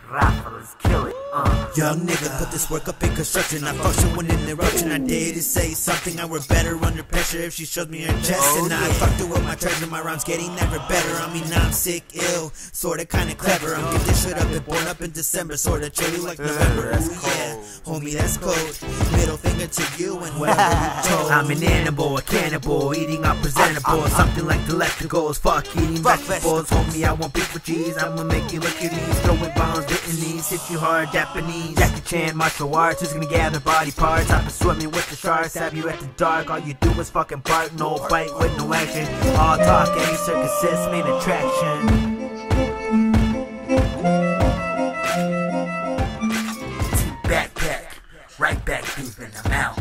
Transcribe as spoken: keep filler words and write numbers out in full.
Rafa, let's kill it. Uh. Young nigga, put this work up in construction. I function when in eruption. I dare to say something. I work better under pressure if she shows me her chest. Oh, and I yeah. fucked her with my treasure. My rhymes getting never better. I mean, I'm sick, ill, sorta kinda clever. I'm gifted shit up and born up in December. Sorta chilly like November. That's Ooh, yeah, cold. homie, that's cold. Middle finger to you and whatever you told. I'm an animal, a cannibal, eating up presentable. Something like delectables, fuck eating Fuck vegetables. Homie, I want beef with cheese, I'ma make you look at these. Throwing bombs, Vietnamese, hit you hard, Japanese. Jackie Chan, martial arts, who's gonna gather body parts? I've been swimming with the sharks, stab you at the dark. All you do is fucking bark, no bite with no action. All talk, any circus, main attraction. BackPack, right back deep in the mouth.